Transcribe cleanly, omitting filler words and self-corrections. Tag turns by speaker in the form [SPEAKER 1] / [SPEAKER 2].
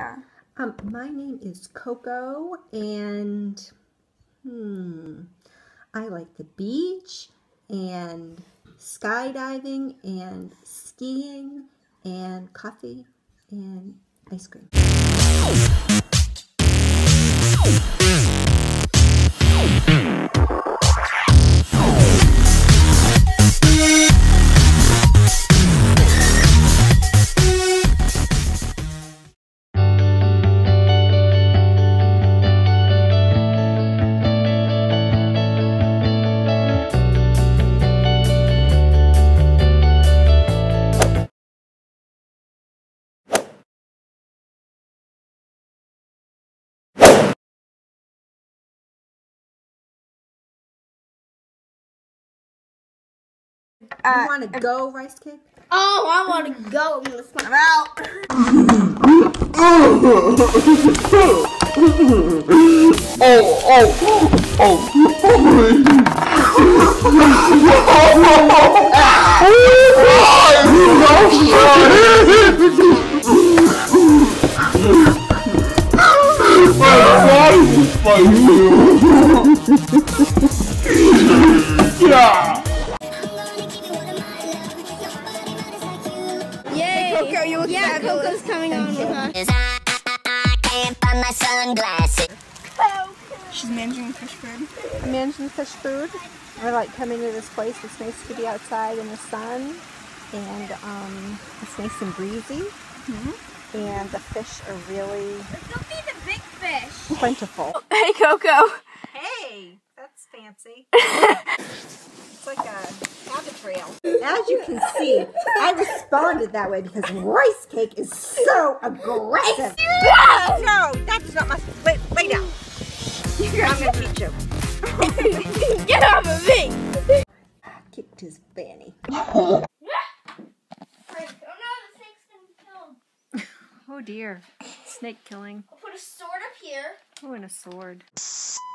[SPEAKER 1] Yeah.
[SPEAKER 2] My name is Coco, and I like the beach and skydiving and skiing and coffee and ice cream. You want to go, Rice Cake?
[SPEAKER 1] Oh, I want to go. I'm going to smell out. Yay! Coco, you look fabulous. Coco's coming on with us.
[SPEAKER 3] I can't find my sunglasses.
[SPEAKER 1] She's managing the fish food.
[SPEAKER 2] I'm managing the fish food. I like coming to this place. It's nice to be outside in the sun, and it's nice and breezy. And the fish are really
[SPEAKER 1] Don't be the big fish.
[SPEAKER 2] plentiful.
[SPEAKER 1] Hey, Coco.
[SPEAKER 2] Hey, that's fancy. It's like a habit trail. As you can see, I responded that way because Rice Cake is so aggressive. No, that's not my... Wait, lay down. I'm going to teach you.
[SPEAKER 1] Get off of me.
[SPEAKER 2] Kicked his fanny.
[SPEAKER 1] Oh no, the snake's gonna be killed.
[SPEAKER 2] Oh dear. Snake killing.
[SPEAKER 1] I'll put a sword up here.
[SPEAKER 2] Oh, and a sword.